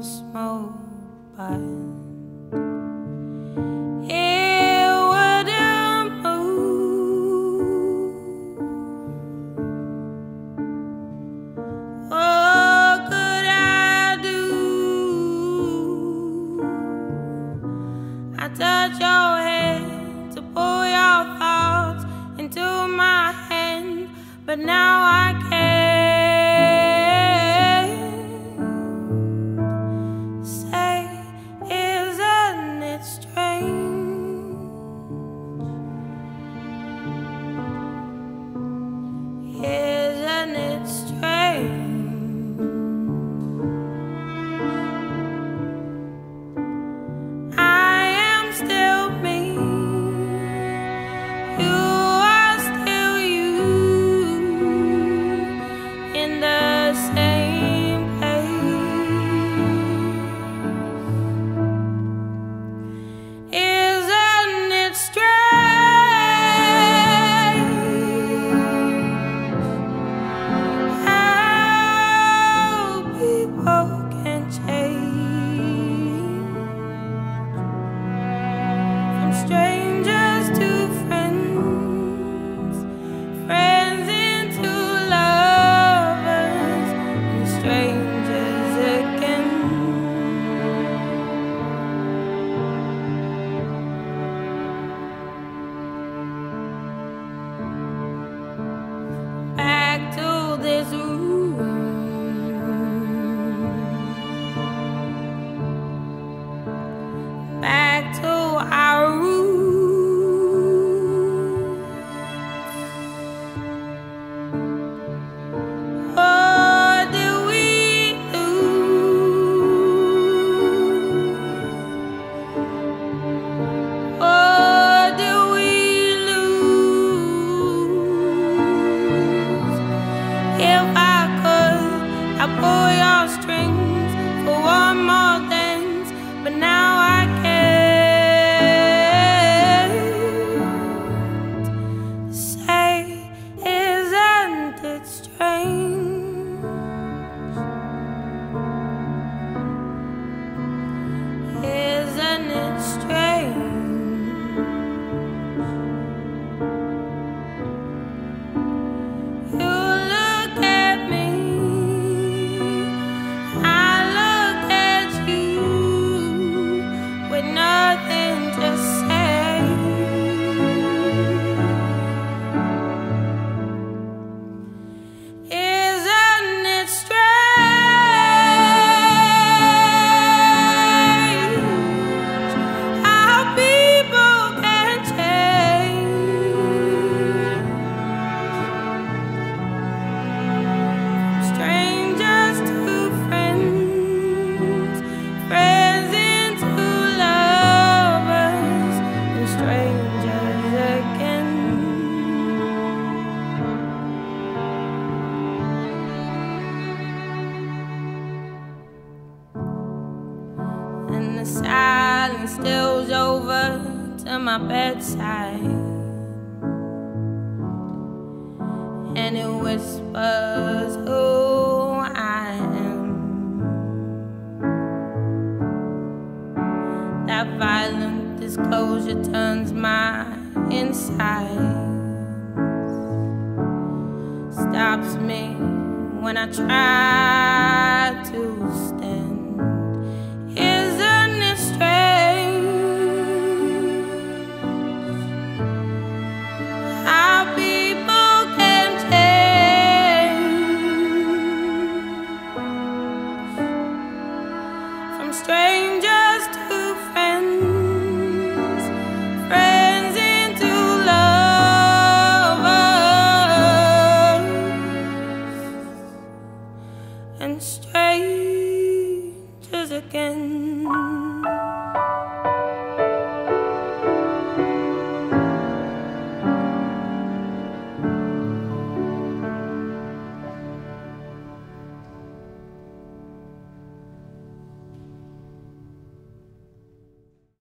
smoke, but it wouldn't move. What could I do? I touch your head to pull your thoughts into my hand, but now I can't. My bedside, and it whispers who I am. That violent disclosure turns my insides, stops me when I try to stand. Isn't it strange? And strangers again.